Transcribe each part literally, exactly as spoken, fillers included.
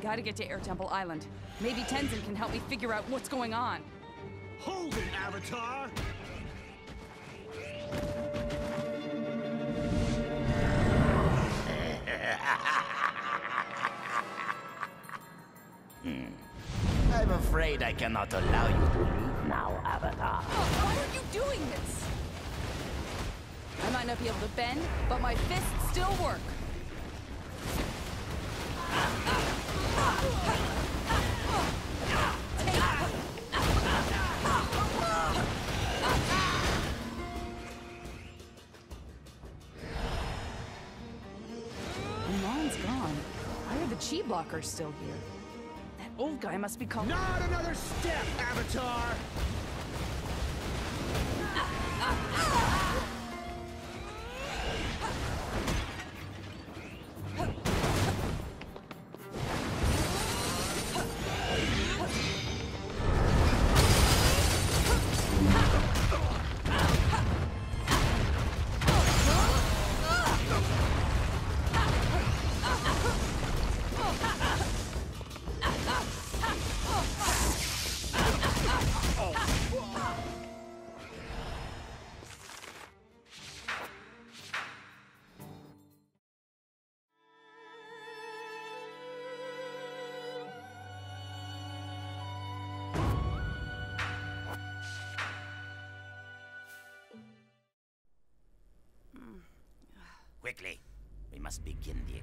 gotta get to Air Temple Island. Maybe Tenzin can help me figure out what's going on. Hold it, Avatar! hmm. I'm afraid I cannot allow you to leave now, Avatar. Oh, why are you doing this? I might not be able to bend, but my fists still work. Mon's gone. Why are the chi blockers still here? That old guy must be called. Not another step, Avatar! Quickly, we must begin the...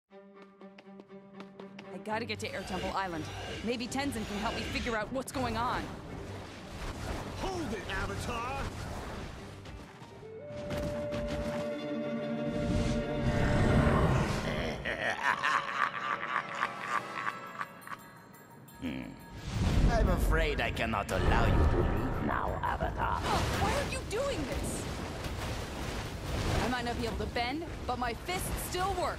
I gotta get to Air Temple Island. Maybe Tenzin can help me figure out what's going on. Hold it, Avatar! hmm. I'm afraid I cannot allow you to leave now, Avatar. Oh, why are you doing this? I might not be able to bend, but my fists still work.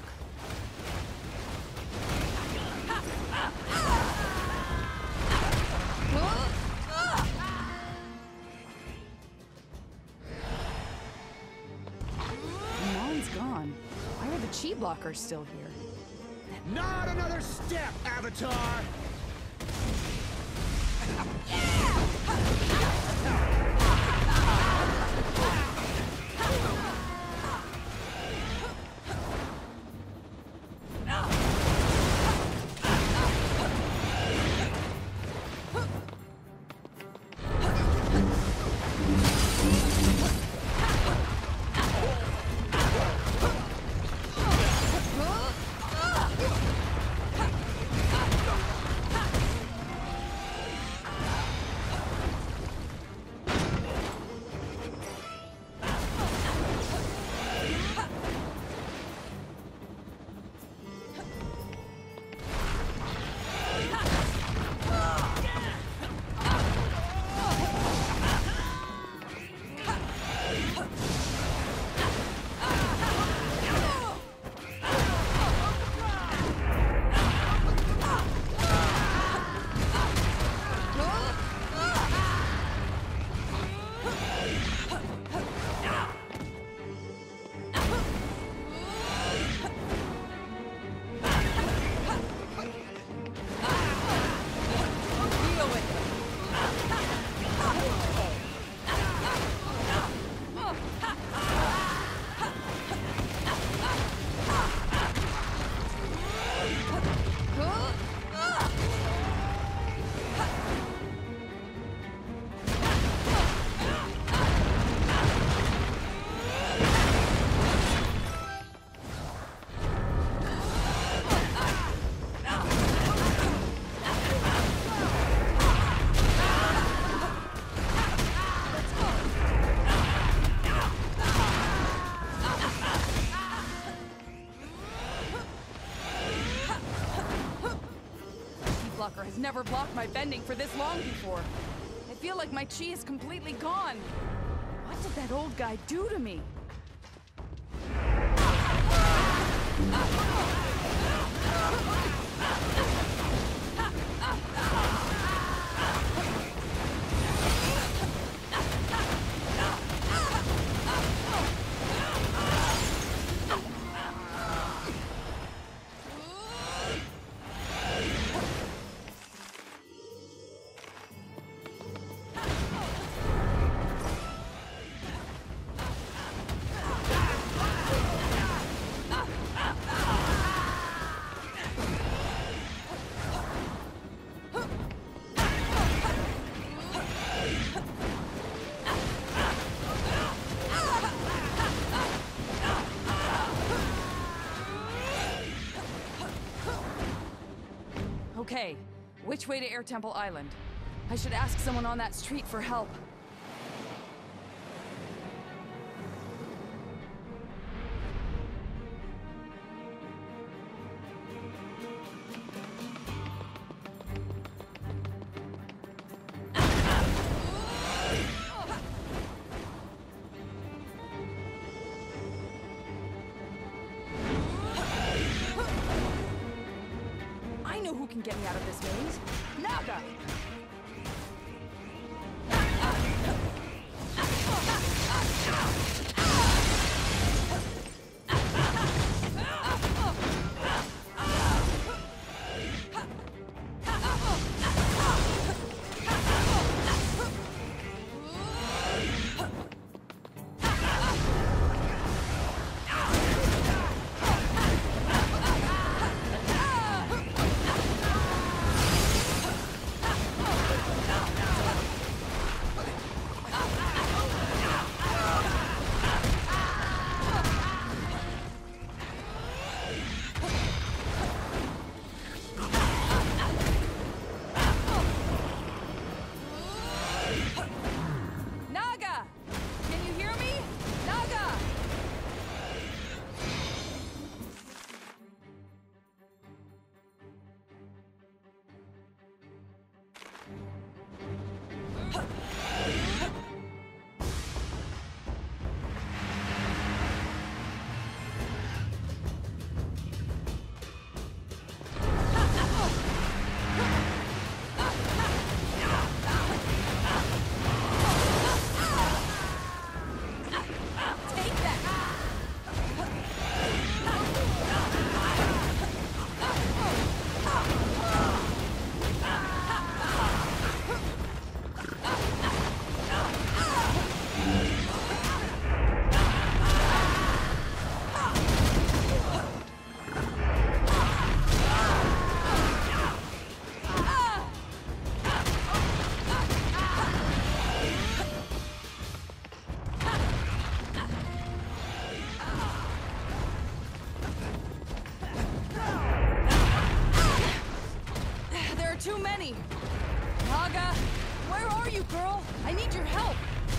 Mon's gone. Why are the chi blockers still here? Not another step, Avatar! Blocker has never blocked my bending for this long before. I feel like my chi is completely gone. What did that old guy do to me? Which way to Air Temple Island? I should ask someone on that street for help. I know who can get me out of this maze. Naga! Naga! Can you hear me? Naga! Take that! There are too many! Naga! Where are you, girl? I need your help!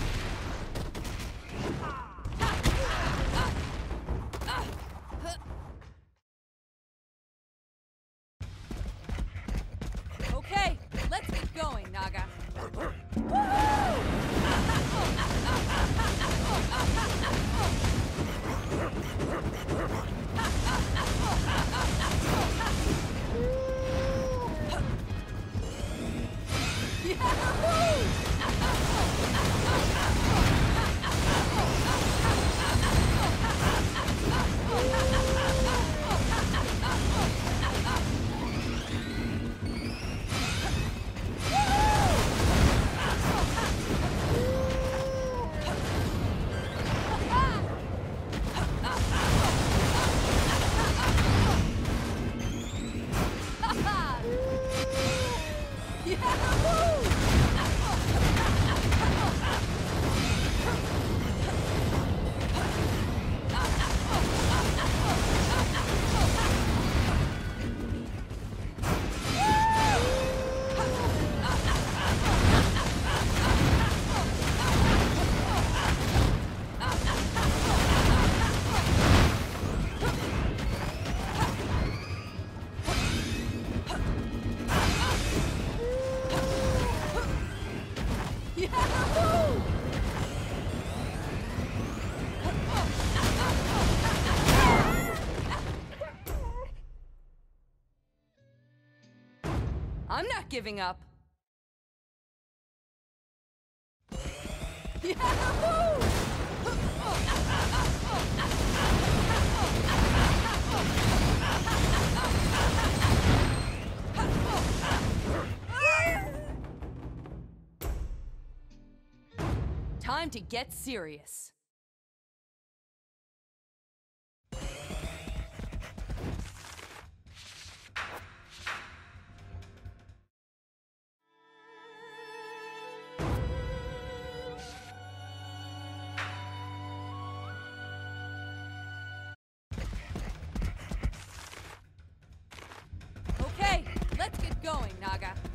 Okay, let's get going, Naga. I'm not giving up. Yahoo! Time to get serious. Okay, let's get going, Naga.